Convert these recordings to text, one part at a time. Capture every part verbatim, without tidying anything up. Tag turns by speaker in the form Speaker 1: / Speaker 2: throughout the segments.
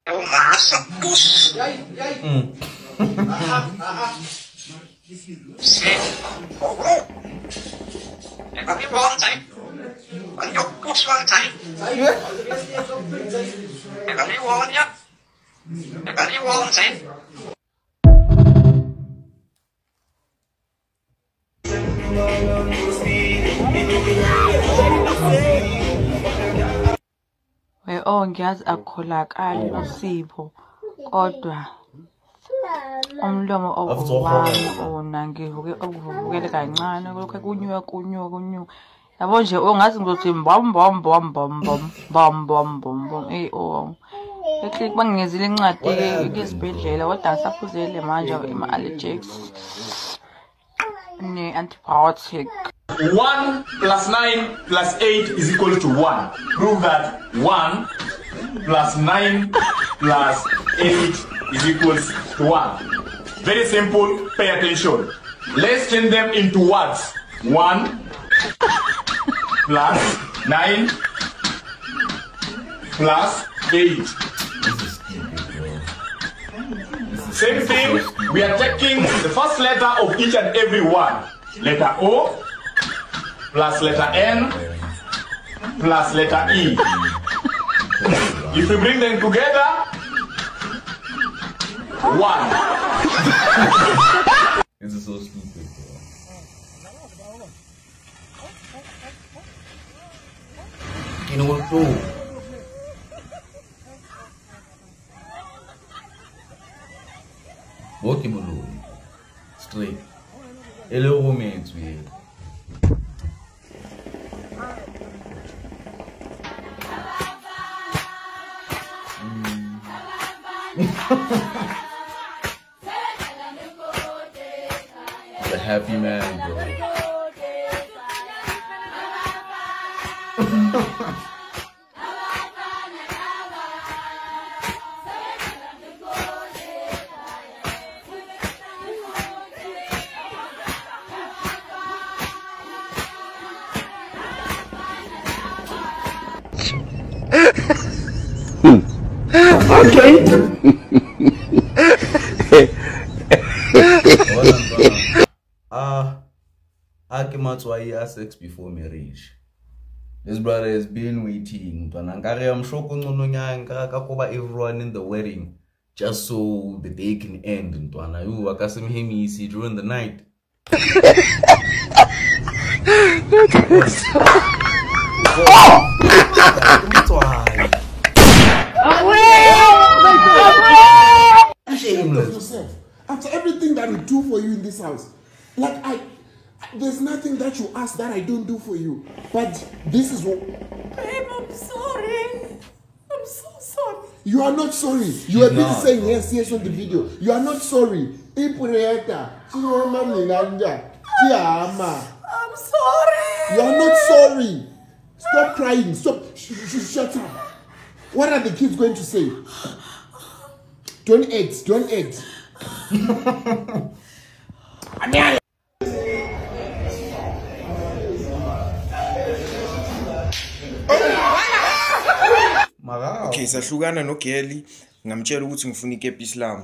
Speaker 1: Oh, ngiyazi akholakali uSipho kodwa umlomo owami ona ngivuke okuvukele kancane lokho kunyuka kunyuka kunyuka yabo nje ongathi ngizothi mbom bom bom bom bom bom bom bom bom eh oh eklik bangezile incwadi ke esibhedlela kodwa ngisaphuzele manje ima allergics ne antibiotic.
Speaker 2: One plus nine plus eight is equal to one. Prove that one plus nine plus eight is equals to one. Very simple, pay attention. Let's change them into words. One plus nine plus eight. Same thing, we are taking the first letter of each and every one. Letter O plus letter N plus letter E. If we bring them together, one.
Speaker 3: This is so stupid, bro. You know what, bro? Walk him alone. Straight. Hello, roommates, weird. The happy man, bro.
Speaker 4: Okay.
Speaker 3: Ah, Akimat's why he has sex before marriage. This brother has been waiting. I'm sure everyone in the wedding just so the day can end. You akasim him easy during the night.
Speaker 4: Yourself. After everything that we do for you in this house, like I, there's nothing that you ask that I don't do for you. But this is what.
Speaker 5: Babe, I'm sorry. I'm so sorry.
Speaker 4: You are not sorry. You are busy saying yes, yes on the video. You are not sorry.
Speaker 5: I'm sorry.
Speaker 4: You are not sorry. Stop crying. Stop. Sh sh shut up. What are the kids going to say? twenty-eight. twenty-eight.
Speaker 6: Okay, sahlukana noGeli ngamtshela ukuthi ngifuna ikepi Islam.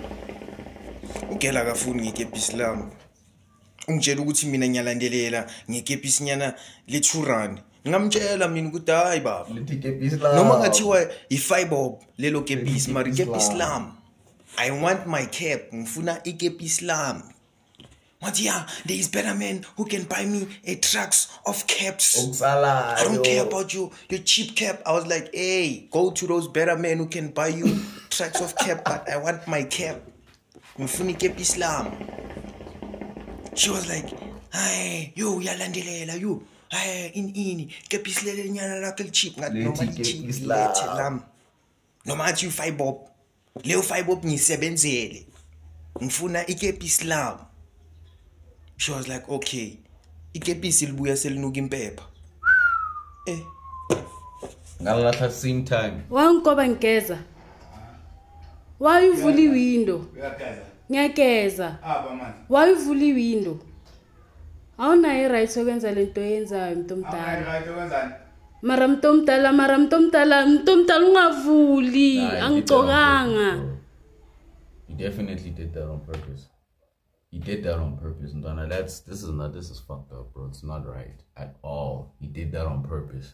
Speaker 6: UGeli akafuni ngikepi Islam. Ungitshela ukuthi mina ngiyalandelela ngikepi isinyana le two rand. Ngamtshela mina ukuthi hayi baba.
Speaker 3: Likepi Islam.
Speaker 6: Noma ngathiwa ifiber lelo kepi mari kepi Islam. I want my cap. Ngifuna ikepi Islam. But yeah, there is better men who can buy me a trucks of caps. I don't care about you, your cheap cap. I was like, hey, go to those better men who can buy you trucks of cap, but I want my cap. Mfuni cap Islam. She was like, hey, yo, yalandelela, you. Hey, in in, cap Islam nyana lakal cheap. Not no man cheap Islam. No matter you five bob. Leo five bob ni sebenzele. Mfuna ikep Islam. She was like, okay, ikepi silbuya selinuka impepha. Eh.
Speaker 3: Ngala that same time.
Speaker 5: Wangoba ngigeza. Why uvula iwindow? Ngiyageza.
Speaker 7: Aba manje.
Speaker 5: Why uvula iwindow? Awunayo right okwenza lento yenzayo umuntu omdala.
Speaker 7: Awunayo right okwenzani? Mara mtomdala, mara mtomdala, mtomdala ungavuli,
Speaker 3: Nah, you did that on
Speaker 7: angigcokanga.
Speaker 3: purpose, bro. You definitely did that on purpose. You did that on purpose, Ndana. That's this is not this is fucked up, bro. It's not right at all. You did that on purpose.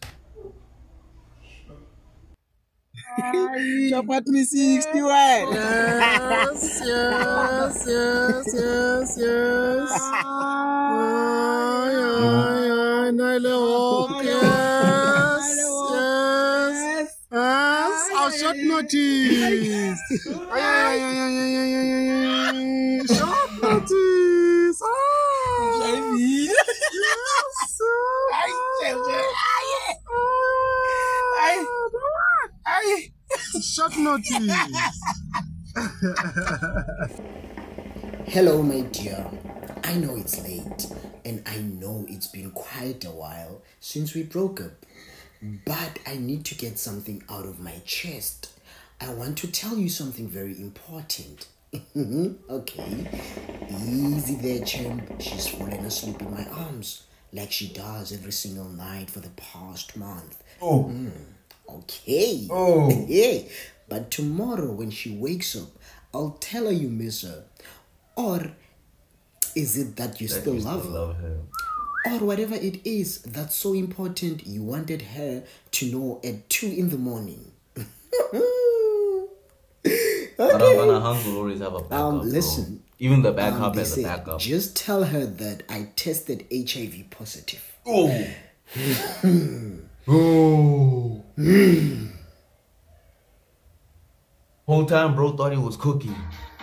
Speaker 8: Chopper three sixty-one.
Speaker 5: Yes, yes, yes, yes, yes. Ay, ay, ay, no le hope. Yes, yes, yes. Our short notice. Ay, ay, ay, ay, ay, ay, ay, ay, ay. Short notice. Ah. Yes.
Speaker 8: Ay,
Speaker 5: Short notice.
Speaker 9: Hello, my dear. I know it's late, and I know it's been quite a while since we broke up, but I need to get something out of my chest. I want to tell you something very important. Okay, easy there, champ. She's fallen asleep in my arms like she does every single night for the past month.
Speaker 3: Oh.
Speaker 9: Mm, okay.
Speaker 3: Oh.
Speaker 9: Hey, but tomorrow when she wakes up, I'll tell her you miss her. Or is it that you
Speaker 3: That
Speaker 9: still
Speaker 3: you
Speaker 9: love
Speaker 3: still
Speaker 9: her?
Speaker 3: love her.
Speaker 9: Or whatever it is that's so important you wanted her to know at two in the morning.
Speaker 3: But Ndana, Hans will always have a backup,
Speaker 9: Um,
Speaker 3: bro.
Speaker 9: listen.
Speaker 3: Even the
Speaker 9: Um,
Speaker 3: backup
Speaker 9: they
Speaker 3: has a
Speaker 9: say,
Speaker 3: backup.
Speaker 9: just tell her that I tested H I V positive.
Speaker 3: Oh. Oh. Whole time, bro thought he was cooking.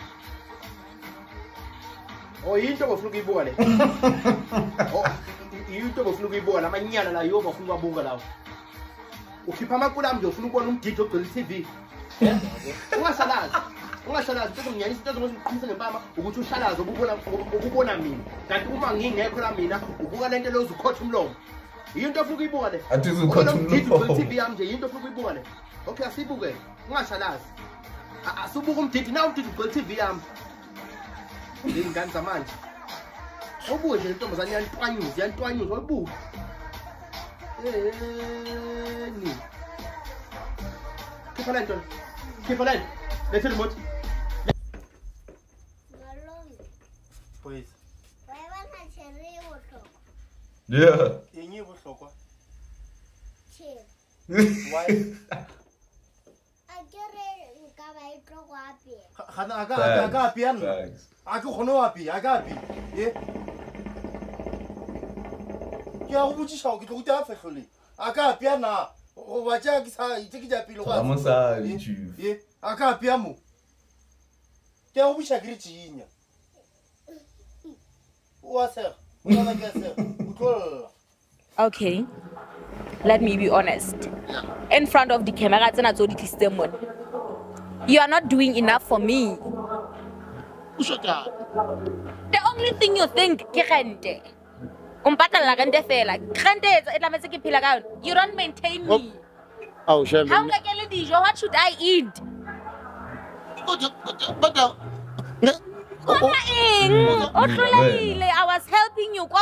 Speaker 8: oh yinto bofuna ukuyibuka le. Oh, yinto bofuna ukuyibuka lamanyana la yoba ufuna ukubuka lawo. Ukhipha amakula manje ufuna ukubona umdidi ogcwele i-T V. Ungasalazi. Ungasalazi ukuthi ngiyanyisa into ezokuqhumisa ngempama ukuthi ushalaze ukubona ukubona mina. Kanti uma ngingekho la mina ubuka lento lezo ukhotha umlomo. Yinto ofuna ukuyibuka le.
Speaker 3: Athi uzokhotha
Speaker 8: Umdidi
Speaker 3: umlomo.
Speaker 8: ogcwele i-T V yami nje yinto ofuna ukuyibuka le. Okay, asibuke. Ungasalazi. Asubuka umdidi na umdidi ogcwele i-T V yami. Ngingani zamanje. Ubuke nje intombazane yantwanyuza yantwanyuza ubuke. Eh ni. Khipha lento. Khipha lento. Lethe remote. Boys.
Speaker 3: Yeah.
Speaker 8: Yenye bohlokwa.
Speaker 5: Why? Khana aga aga aga pian.
Speaker 3: Thanks.
Speaker 5: Aga khono wapi? Aga pi. Eh. Ke a go botsisa ke tlo go tla fetlhole. Aga pian na. O ba tja ke sa itse ke ja pilo
Speaker 3: Ga mosadi, chief.
Speaker 5: Eh, aga pia mo. Ke a go botsisa ke re tsinya. Wa se. Ona ke se. Utlolla.
Speaker 10: Okay, let me be honest. In front of the camera, you are not doing enough for me. The only thing you think, Kirente. You don't maintain me.
Speaker 5: Oh, shame.
Speaker 10: How what should I eat? I was helping you.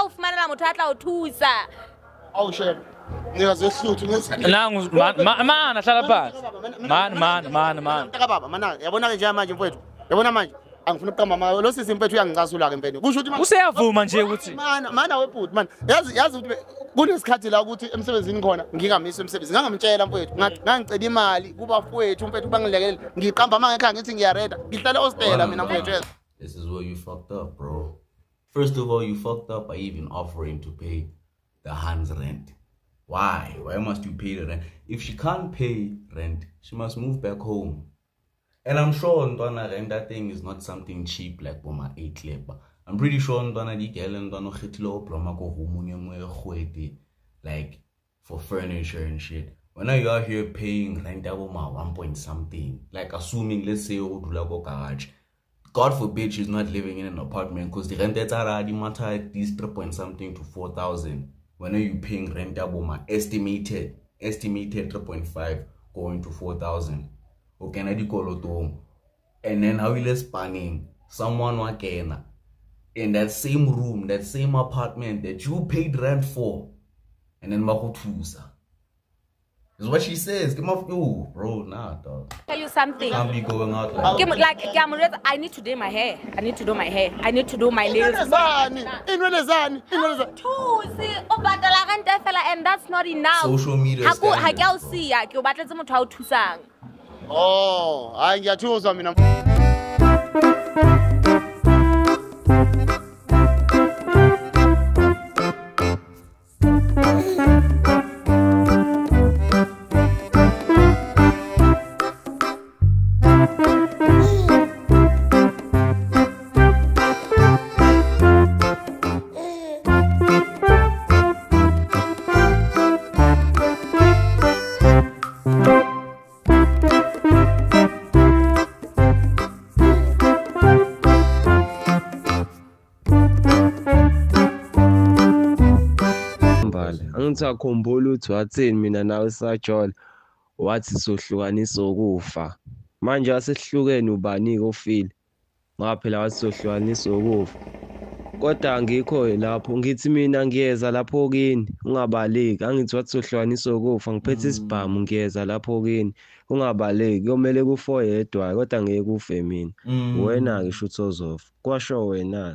Speaker 5: Oh, shame. Ngiyazehluthi ngesikhathi.
Speaker 11: Nangu man man ahlala phansi. Man man man man.
Speaker 5: Mntaka baba mana yabona ke nje manje mfowethu. Yabona manje angifuna ukuqamba mama lo sisi mfethu uyangicasula ke mpela. Kusho ukuthi
Speaker 11: Useyavuma nje ukuthi
Speaker 5: mana mana webhuti man. Yazi yazi ukuthi kunesikhathi la ukuthi emsebenzini khona ngingamisa emsebenzini. Ngangamtshela mfowethu ngangicela imali kuba mfowethu mfethu bangilekelele. Ngiqamba mangekho ngithi ngiyareda. Ngihlale hostela mina mfowethu.
Speaker 3: This is where you fucked up, bro. First of all, you fucked up by even offering to pay the Hans rent. Why? Why must you pay the rent? If she can't pay rent, she must move back home. And I'm sure Ndana rent that thing is not something cheap like Boma eight labor. I'm pretty sure Ndana di girl Ndana khitlo ploma ko humunye mwe like for furniture and shit. When are you out here paying rent Boma one point something? Like assuming let's say odula go garage. God forbid she's not living in an apartment because the rent that's already matter at least three point something to four thousand. When are you paying rent aboma estimated estimated three point five going to four thousand? Okay, na di koloto. And then how will spanning someone wakena in that same room, that same apartment that you paid rent for, and then makutusa. Is what she says. Come off you, bro. Nah, dog.
Speaker 10: Tell you something.
Speaker 3: Can't be going out like
Speaker 10: Give me-
Speaker 3: that.
Speaker 10: Like, Gamurez, I need to do my hair. I need to do my hair. I need to do my nails.
Speaker 5: Inwelezani, inwelezani, inwelezani.
Speaker 10: Two, see, oh, but the and that's not enough.
Speaker 3: Social media
Speaker 10: Ha ku- ha
Speaker 3: standards,
Speaker 10: ke a o siya, ke o batletse motho a o thusang.
Speaker 5: Oh, hayi ngiyathuza mina.
Speaker 12: Angithakhumbula ukuthi wathini mina nawe sajola wathi sohlukanisa ukufa manje asesihlukene ubani ofile ngaphela wathi sohlukanisa ukufa kodwa angikho lapho ngithi mina ngiyeza lapho kini ungabaleki angithi wathi sohlukanisa ukufa ngiphethe isibhamu ngiyeza lapho kini ungabaleki komele kufa yedwa kodwa ngeke kufe mina wena ke shutho ozofa kwasho wena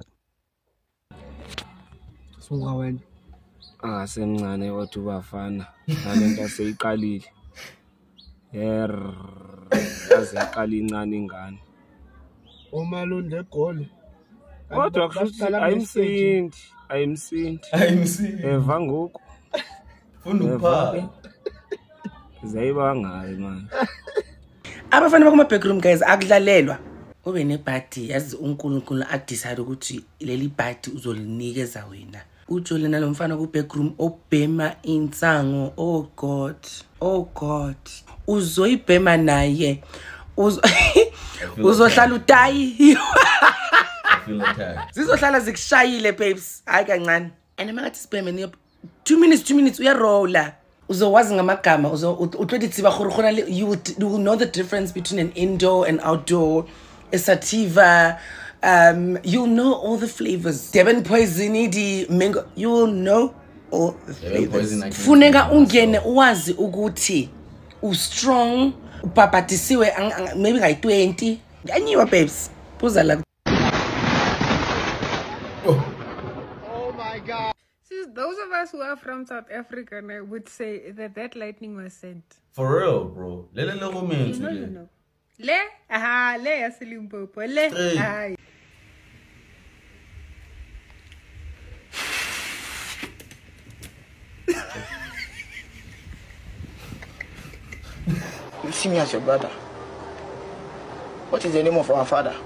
Speaker 13: Sunga wena asemncane wathi ubafana nalento aseyiqalile yer yaze iqala incane ingane
Speaker 4: Omalunde egoli.
Speaker 13: kodwa kushuthi ayimsindi ayimsindi
Speaker 3: ayimsindi
Speaker 13: eva ngoku
Speaker 3: funda ukuphaka
Speaker 13: zayiba ngayo man
Speaker 14: Abafana bakuma backroom guys akudlalelwa ube nebhadi yazi uNkulunkulu adecide ukuthi leli bhadi uzolinikeza wena ujole nalomfana ku backroom obhema insango oh god oh god uzoyibhema naye uzohlala utayi zizohlala zikushayile babes hayi kancane and makathi sibheme ni two minutes two minutes uyarolla uzowazi ngamagama uzo utwethi tsiba khona you will know the difference between an indoor and outdoor a sativa um you'll know all the flavors Devon poison di mango you will know all the flavors funeka ungene uwazi ukuthi u strong upapatisiwe maybe like twenty anyiwa babes puza la
Speaker 15: Those of us who are from South Africa I would say that that lightning was sent.
Speaker 3: For real, bro. Le le le go mentu
Speaker 15: No, no,
Speaker 3: le.
Speaker 15: no. Le, aha, le ya Limpopo. Le,
Speaker 3: Straight.
Speaker 15: aha.
Speaker 16: You see me as your brother. What is the name of our father?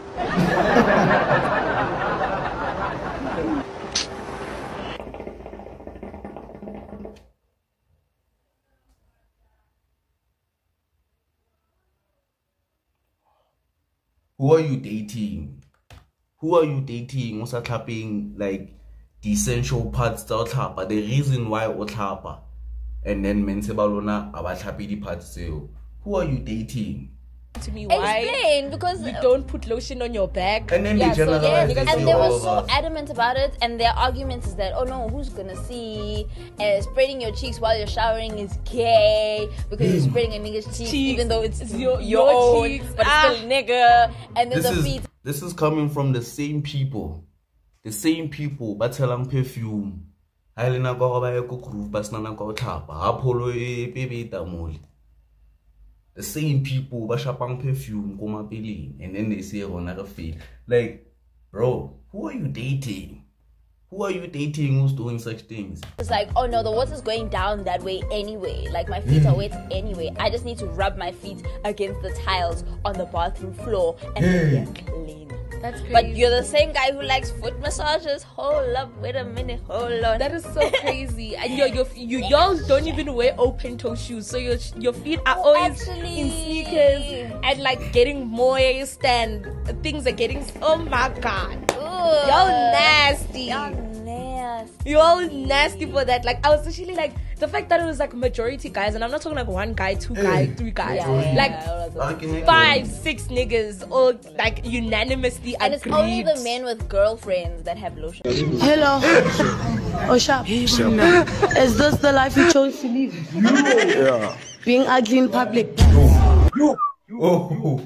Speaker 3: Who are you dating? Who are you dating? What's clapping like the essential parts tsa tlhapa, the reason why o tlhapa, and then mense balona aba tlhapi di parts tseo. Who are you dating?
Speaker 17: To me why
Speaker 18: Explain, because
Speaker 17: you don't put lotion on your back.
Speaker 3: And then
Speaker 18: yeah,
Speaker 3: they
Speaker 18: so
Speaker 3: generalize
Speaker 18: yes,
Speaker 3: this
Speaker 18: and
Speaker 3: to
Speaker 18: they were
Speaker 3: all of
Speaker 18: so
Speaker 3: us.
Speaker 18: adamant about it, and their argument is that, oh no, who's gonna see? Uh, spreading your cheeks while you're showering is gay because you're spreading a nigga's cheeks,
Speaker 17: Cheeks.
Speaker 18: even though it's,
Speaker 17: It's your-
Speaker 18: your,
Speaker 17: your
Speaker 18: own,
Speaker 17: cheeks.
Speaker 18: but
Speaker 17: Ah.
Speaker 18: it's still nigga. And then
Speaker 3: This
Speaker 18: the
Speaker 3: is
Speaker 18: feet.
Speaker 3: this is coming from the same people. The same people ba tshelang perfume. Ha ile na go ba ya go groove ba sna na go tlhapa. Ha pholo e pebe tamole. The same people ba shapang perfume ko mapeleng, and then they say rona re fail. Like, bro, who are you dating? Who are you dating who's doing such things?
Speaker 18: It's like, oh no, the water's going down that way anyway. Like my feet are wet anyway. I just need to rub my feet against the tiles on the bathroom floor and then they're clean.
Speaker 15: That's crazy.
Speaker 18: But you're the same guy who likes foot massages. Hold up, wait a minute, hold on.
Speaker 17: That is so crazy. And your your you y'all don't even wear open toe shoes, so your your feet are
Speaker 18: Oh,
Speaker 17: always
Speaker 18: actually.
Speaker 17: in sneakers and like getting moist and things are getting. Oh my god, y'all nasty.
Speaker 18: Y'all nasty.
Speaker 17: Y'all nasty for that. Like I was actually like the fact that it was like majority guys, and I'm not talking like one guy, two guys, three guys,
Speaker 18: Yeah,
Speaker 17: like
Speaker 18: yeah,
Speaker 17: five, six niggas all like unanimously
Speaker 18: And it's only
Speaker 17: agreed.
Speaker 18: the men with girlfriends that have lotion.
Speaker 7: Hello. Oh, Sharp. Is this the life you chose to live?
Speaker 16: Yeah.
Speaker 7: being ugly in public.
Speaker 3: You. Oh.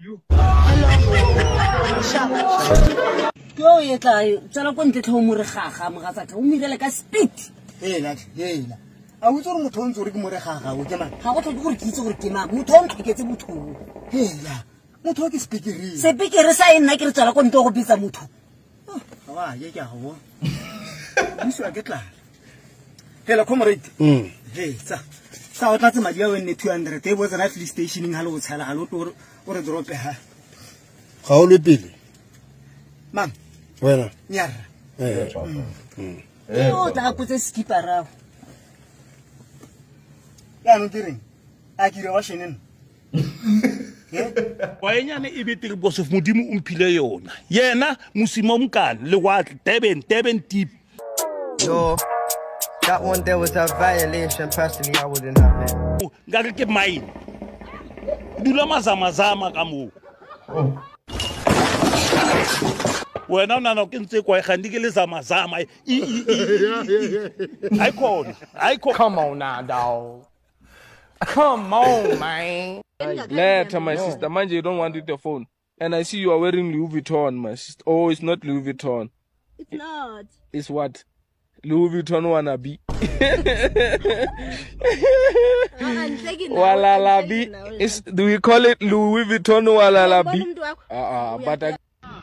Speaker 19: Yo yetla tsala go ntse tlho mo re gaga mo ga tsaka o mirele ka speed.
Speaker 5: Hela hela. A o tsore motho o ntse o re ke mo re gaga o ke mang? Ga go tlhoke gore ke itse gore ke mang. Motho o ntlheketse botho. Hela. Motho o ke speakereng.
Speaker 19: Speaker sa e nna ke re tsala go ntse go bitsa motho.
Speaker 5: Wa ye ke a go. Diso a ke tla. Hela comrade.
Speaker 13: Mm.
Speaker 5: Hey, sa. Sa o tlatse madi a wenne two hundred e botsa na fleet stationing ha le go tshela ga lo to o re drop ha.
Speaker 13: Ga o le pele.
Speaker 5: Mang.
Speaker 13: Wena.
Speaker 5: Nyara.
Speaker 13: Eh.
Speaker 5: Mm.
Speaker 19: O tla putse skipper ra.
Speaker 5: Ya no direng. A ke re wa sheneng.
Speaker 20: Wa enyane e betere boss of modimo o mphile yona. Yena musimo mkane le wa Durban Durban deep.
Speaker 21: Yo, that one there was a violation. Personally, I wouldn't have it.
Speaker 20: Ngake ke mine. Dula mazama zama ka mo. Wena una no ke ntse kwa gandi ke le zama zama. I call. I call.
Speaker 8: Come on now, dog. Come on, man.
Speaker 13: Later, my sister. Mind you don't want it the phone. And I see you are wearing Louis Vuitton, my sister. Oh, it's not Louis Vuitton.
Speaker 7: It's not.
Speaker 13: It's what? Louis Vuitton wannabe. Walalabi. It's, do we call it Louis Vuitton walalabi? Uh, uh, but I...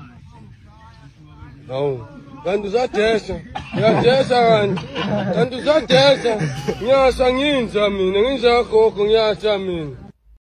Speaker 22: No. Kanti uzadesa. Ngiyadesa kanti. Kanti uzadesa. Ngiyasa nginza mina, nginza gogo ngiyasa mina.